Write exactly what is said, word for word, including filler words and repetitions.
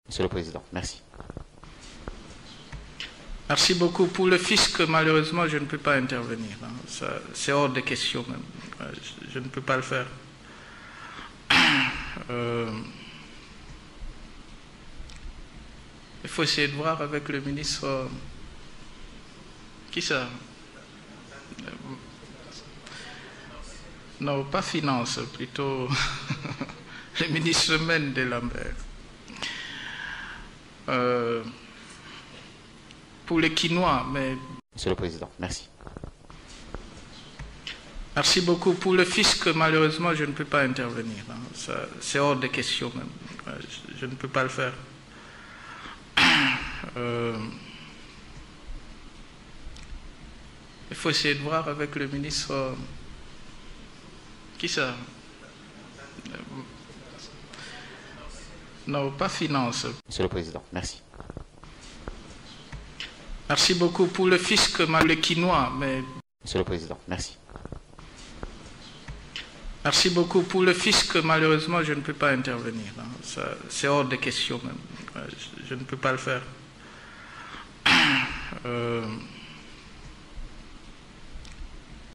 Monsieur le Président, merci. Merci beaucoup. Pour le fisc, malheureusement, je ne peux pas intervenir. C'est hors de question même. Je, je ne peux pas le faire. Euh, il faut essayer de voir avec le ministre... Euh, qui ça? Non, pas finance, plutôt le ministre même de Lambert. Euh, pour les quinois, mais... Monsieur le Président, merci. Merci beaucoup. Pour le fisc, malheureusement, je ne peux pas intervenir. C'est hors de question même. Je, je ne peux pas le faire. Euh, il faut essayer de voir avec le ministre... Euh, qui ça? Non, pas finance. Monsieur le Président, merci. Merci beaucoup. Pour le fisc, le quinois, mais... Monsieur le Président, merci. Merci beaucoup. Pour le fisc, malheureusement, je ne peux pas intervenir. C'est hors de question même. Je, je ne peux pas le faire. Euh,